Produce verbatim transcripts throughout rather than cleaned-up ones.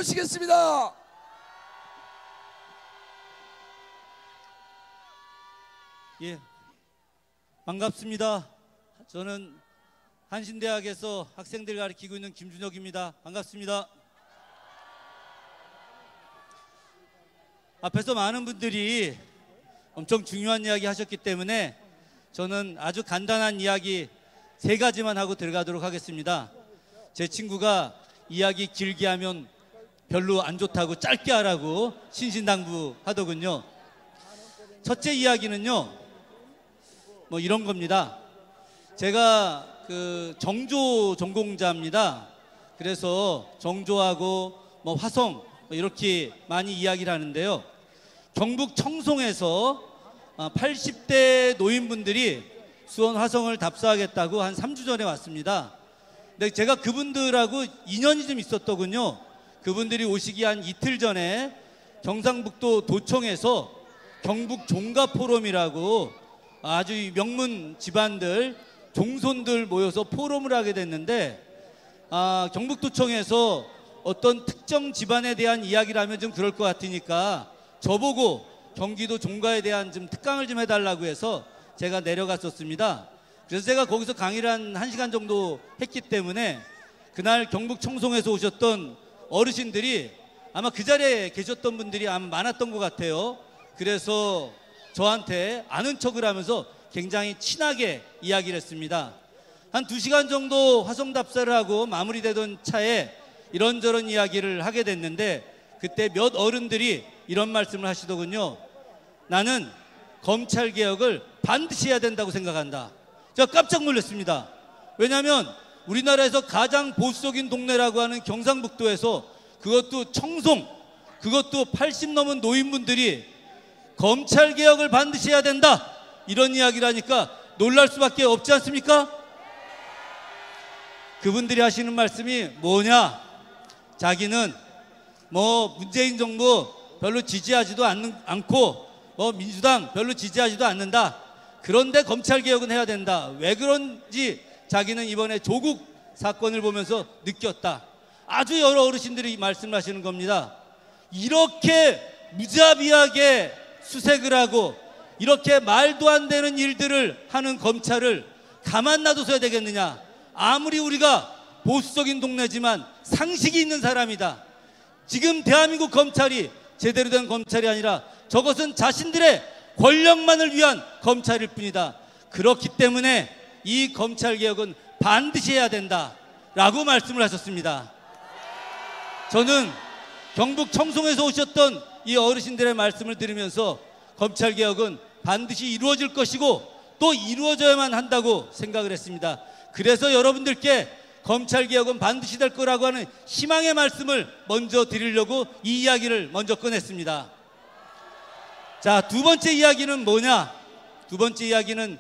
모시겠습니다. 예, 반갑습니다. 저는 한신대학에서 학생들 가르치고 있는 김준혁입니다. 반갑습니다. 앞에서 많은 분들이 엄청 중요한 이야기 하셨기 때문에 저는 아주 간단한 이야기 세 가지만 하고 들어가도록 하겠습니다. 제 친구가 이야기 길게 하면 별로 안 좋다고 짧게 하라고 신신당부하더군요. 첫째 이야기는요, 뭐 이런 겁니다. 제가 그 정조 전공자입니다. 그래서 정조하고 뭐 화성 이렇게 많이 이야기를 하는데요. 경북 청송에서 팔십 대 노인분들이 수원 화성을 답사하겠다고 한 삼 주 전에 왔습니다. 근데 제가 그분들하고 인연이 좀 있었더군요. 그분들이 오시기 한 이틀 전에 경상북도 도청에서 경북 종가포럼이라고 아주 명문 집안들, 종손들 모여서 포럼을 하게 됐는데, 아, 경북도청에서 어떤 특정 집안에 대한 이야기를 하면 좀 그럴 것 같으니까 저보고 경기도 종가에 대한 좀 특강을 좀 해달라고 해서 제가 내려갔었습니다. 그래서 제가 거기서 강의를 한 1시간 정도 했기 때문에 그날 경북 청송에서 오셨던 어르신들이 아마 그 자리에 계셨던 분들이 아마 많았던 것 같아요. 그래서 저한테 아는 척을 하면서 굉장히 친하게 이야기를 했습니다. 한 두 시간 정도 화성답사를 하고 마무리되던 차에 이런저런 이야기를 하게 됐는데, 그때 몇 어른들이 이런 말씀을 하시더군요. 나는 검찰개혁을 반드시 해야 된다고 생각한다. 제가 깜짝 놀랐습니다. 왜냐하면 우리나라에서 가장 보수적인 동네라고 하는 경상북도에서, 그것도 청송, 그것도 팔십 넘은 노인분들이 검찰개혁을 반드시 해야 된다 이런 이야기를 하니까 놀랄 수밖에 없지 않습니까? 그분들이 하시는 말씀이 뭐냐, 자기는 뭐 문재인 정부 별로 지지하지도 않는, 않고 뭐 민주당 별로 지지하지도 않는다. 그런데 검찰개혁은 해야 된다. 왜 그런지 자기는 이번에 조국 사건을 보면서 느꼈다. 아주 여러 어르신들이 말씀을 하시는 겁니다. 이렇게 무자비하게 수색을 하고 이렇게 말도 안 되는 일들을 하는 검찰을 가만 놔둬서야 되겠느냐. 아무리 우리가 보수적인 동네지만 상식이 있는 사람이다. 지금 대한민국 검찰이 제대로 된 검찰이 아니라 저것은 자신들의 권력만을 위한 검찰일 뿐이다. 그렇기 때문에 이 검찰개혁은 반드시 해야 된다 라고 말씀을 하셨습니다. 저는 경북 청송에서 오셨던 이 어르신들의 말씀을 들으면서 검찰개혁은 반드시 이루어질 것이고 또 이루어져야만 한다고 생각을 했습니다. 그래서 여러분들께 검찰개혁은 반드시 될 거라고 하는 희망의 말씀을 먼저 드리려고 이 이야기를 먼저 꺼냈습니다. 자, 두 번째 이야기는 뭐냐? 두 번째 이야기는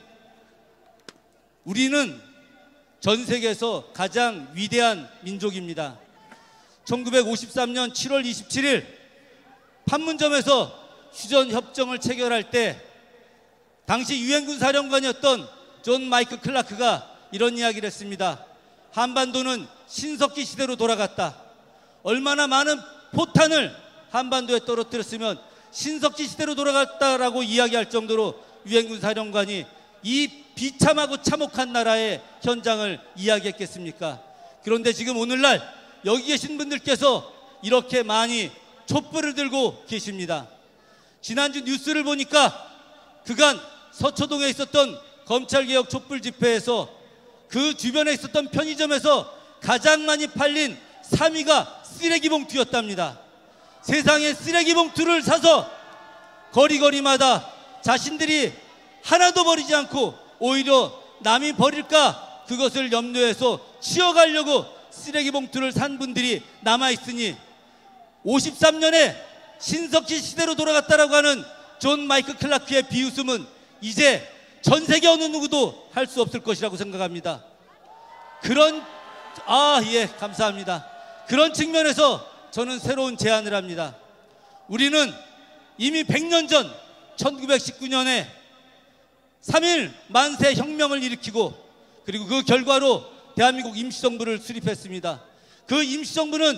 우리는 전 세계에서 가장 위대한 민족입니다. 천구백오십삼 년 칠월 이십칠일 판문점에서 휴전협정을 체결할 때 당시 유엔군 사령관이었던 존 마이클 클라크가 이런 이야기를 했습니다. 한반도는 신석기 시대로 돌아갔다. 얼마나 많은 포탄을 한반도에 떨어뜨렸으면 신석기 시대로 돌아갔다라고 이야기할 정도로 유엔군 사령관이 이 비참하고 참혹한 나라의 현장을 이야기했겠습니까? 그런데 지금 오늘날 여기 계신 분들께서 이렇게 많이 촛불을 들고 계십니다. 지난주 뉴스를 보니까 그간 서초동에 있었던 검찰개혁 촛불 집회에서 그 주변에 있었던 편의점에서 가장 많이 팔린 삼 위가 쓰레기 봉투였답니다. 세상에 쓰레기 봉투를 사서 거리거리마다 자신들이 하나도 버리지 않고 오히려 남이 버릴까 그것을 염려해서 치워가려고 쓰레기 봉투를 산 분들이 남아있으니 오십삼 년에 신석기 시대로 돌아갔다라고 하는 존 마이클 클라크의 비웃음은 이제 전 세계 어느 누구도 할 수 없을 것이라고 생각합니다. 그런 아, 예, 감사합니다. 그런 측면에서 저는 새로운 제안을 합니다. 우리는 이미 백 년 전 천구백십구 년에 삼일 만세 혁명을 일으키고 그리고 그 결과로 대한민국 임시정부를 수립했습니다. 그 임시정부는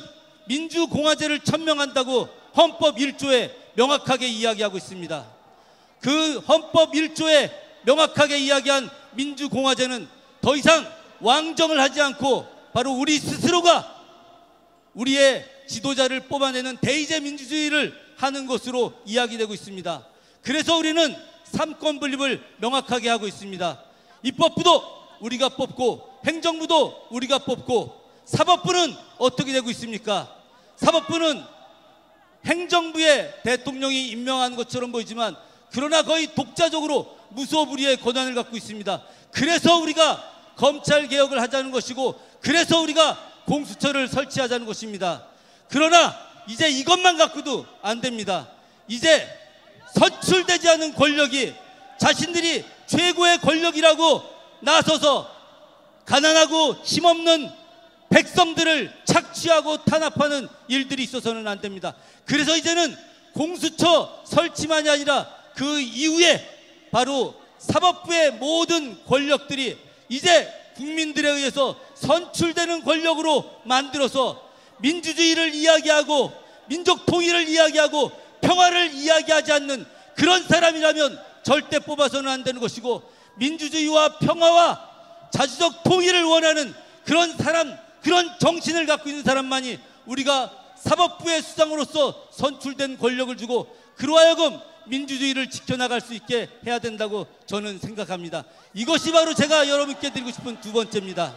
민주공화제를 천명한다고 헌법 일 조에 명확하게 이야기하고 있습니다. 그 헌법 일 조에 명확하게 이야기한 민주공화제는 더 이상 왕정을 하지 않고 바로 우리 스스로가 우리의 지도자를 뽑아내는 대의제 민주주의를 하는 것으로 이야기되고 있습니다. 그래서 우리는 삼권 분립을 명확하게 하고 있습니다. 입법부도 우리가 뽑고 행정부도 우리가 뽑고 사법부는 어떻게 되고 있습니까? 사법부는 행정부의 대통령이 임명한 것처럼 보이지만 그러나 거의 독자적으로 무소불위의 권한을 갖고 있습니다. 그래서 우리가 검찰개혁을 하자는 것이고 그래서 우리가 공수처를 설치하자는 것입니다. 그러나 이제 이것만 갖고도 안 됩니다. 이제 선출되지 않은 권력이 자신들이 최고의 권력이라고 나서서 가난하고 힘없는 백성들을 착취하고 탄압하는 일들이 있어서는 안 됩니다. 그래서 이제는 공수처 설치만이 아니라 그 이후에 바로 사법부의 모든 권력들이 이제 국민들에 의해서 선출되는 권력으로 만들어서 민주주의를 이야기하고 민족 통일을 이야기하고 평화를 이야기하지 않는 그런 사람이라면 절대 뽑아서는 안 되는 것이고, 민주주의와 평화와 자주적 통일을 원하는 그런 사람, 그런 정신을 갖고 있는 사람만이 우리가 사법부의 수장으로서 선출된 권력을 주고 그로 하여금 민주주의를 지켜나갈 수 있게 해야 된다고 저는 생각합니다. 이것이 바로 제가 여러분께 드리고 싶은 두 번째입니다.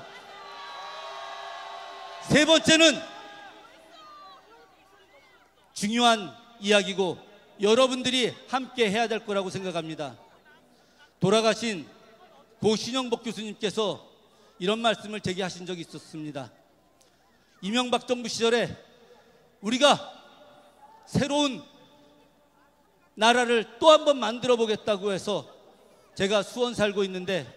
세 번째는 중요한 이야기고 여러분들이 함께 해야 될 거라고 생각합니다. 돌아가신 고 신영복 교수님께서 이런 말씀을 제게 하신 적이 있었습니다. 이명박 정부 시절에 우리가 새로운 나라를 또 한 번 만들어 보겠다고 해서 제가 수원 살고 있는데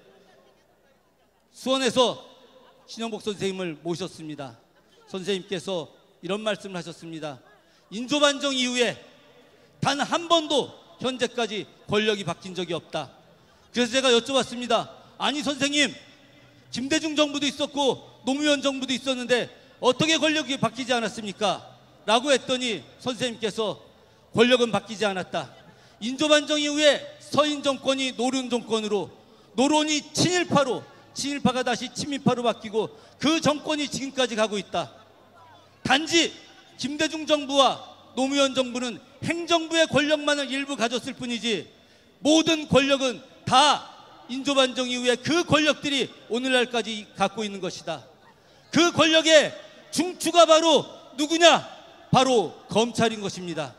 수원에서 신영복 선생님을 모셨습니다. 선생님께서 이런 말씀을 하셨습니다. 인조반정 이후에 단 한 번도 현재까지 권력이 바뀐 적이 없다. 그래서 제가 여쭤봤습니다. 아니 선생님, 김대중 정부도 있었고 노무현 정부도 있었는데 어떻게 권력이 바뀌지 않았습니까? 라고 했더니 선생님께서 권력은 바뀌지 않았다. 인조반정 이후에 서인 정권이 노련 정권으로, 노론이 친일파로, 친일파가 다시 친미파로 바뀌고 그 정권이 지금까지 가고 있다. 단지 김대중 정부와 노무현 정부는 행정부의 권력만을 일부 가졌을 뿐이지 모든 권력은 다 인조반정 이후에 그 권력들이 오늘날까지 갖고 있는 것이다. 그 권력의 중추가 바로 누구냐? 바로 검찰인 것입니다.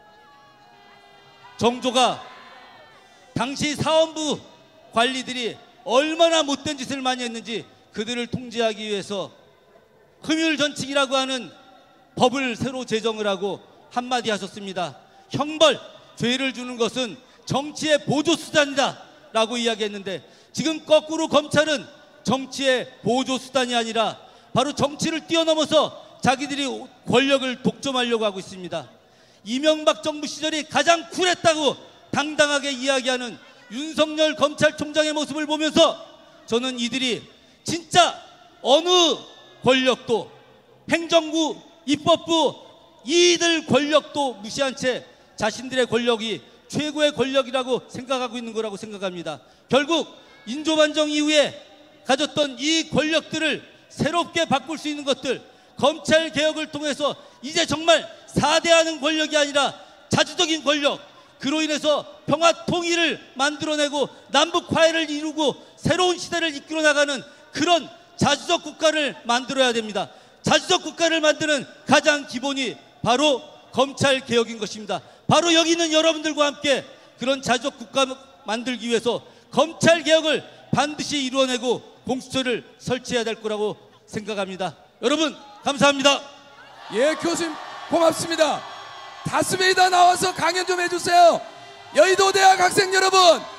정조가 당시 사원부 관리들이 얼마나 못된 짓을 많이 했는지 그들을 통제하기 위해서 흠율전칙이라고 하는 법을 새로 제정을 하고 한마디 하셨습니다. 형벌, 죄를 주는 것은 정치의 보조수단이다 라고 이야기했는데 지금 거꾸로 검찰은 정치의 보조수단이 아니라 바로 정치를 뛰어넘어서 자기들이 권력을 독점하려고 하고 있습니다. 이명박 정부 시절이 가장 쿨했다고 당당하게 이야기하는 윤석열 검찰총장의 모습을 보면서 저는 이들이 진짜 어느 권력도, 행정부, 입법부, 이들 권력도 무시한 채 자신들의 권력이 최고의 권력이라고 생각하고 있는 거라고 생각합니다. 결국 인조반정 이후에 가졌던 이 권력들을 새롭게 바꿀 수 있는 것들, 검찰 개혁을 통해서 이제 정말 사대하는 권력이 아니라 자주적인 권력, 그로 인해서 평화 통일을 만들어내고 남북 화해를 이루고 새로운 시대를 이끌어 나가는 그런 자주적 국가를 만들어야 됩니다. 자주적 국가를 만드는 가장 기본이 바로 검찰 개혁인 것입니다. 바로 여기 있는 여러분들과 함께 그런 자주적 국가 만들기 위해서 검찰 개혁을 반드시 이루어내고 공수처를 설치해야 될 거라고 생각합니다. 여러분 감사합니다. 예, 교수님 고맙습니다. 다스베이다 나와서 강연 좀 해주세요. 여의도 대학 학생 여러분,